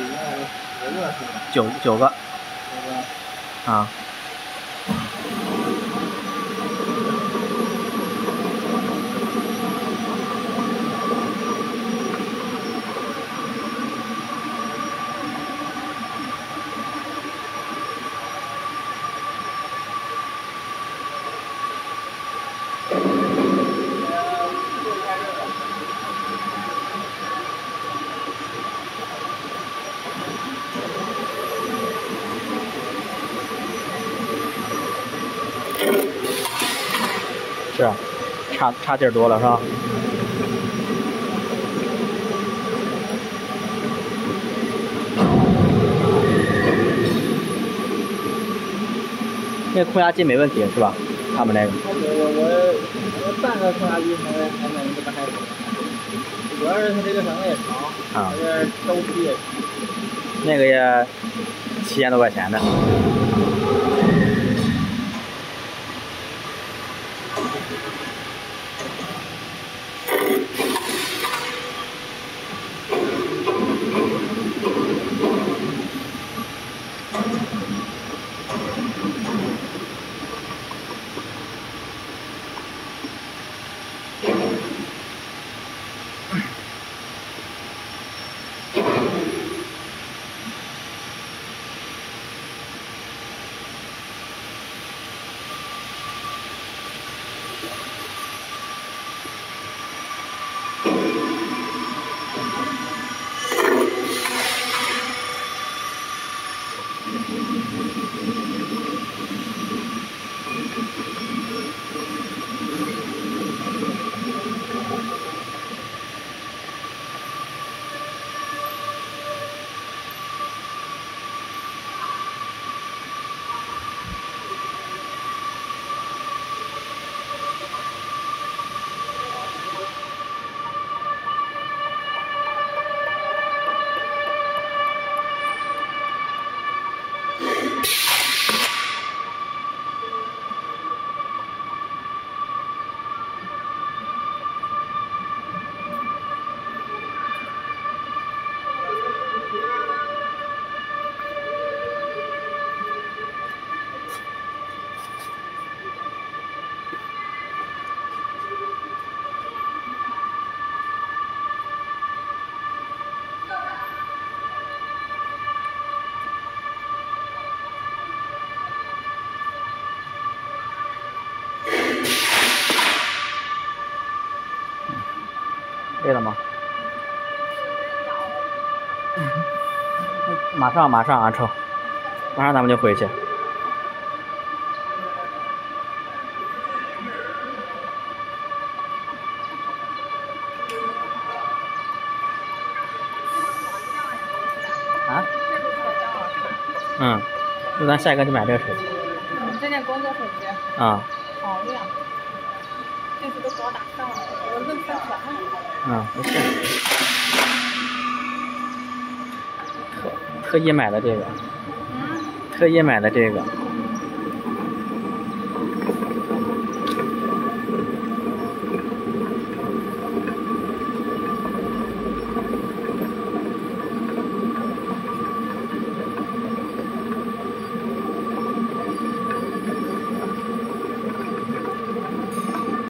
九个。啊。是啊，差劲儿多了是吧？那个空压机没问题是吧？他们那个。 我半个空压机还能这么还，主要是它这个绳子也长，它这周期也长。 那个也7000多块钱的。对了吗？马上阿臭，马上咱们就回去。啊？那咱下一个就买这个手机。 这件工作手机。 啊。 好亮。这次都给我打上了，我认分全了。 没事。特意买的这个。特意买的这个。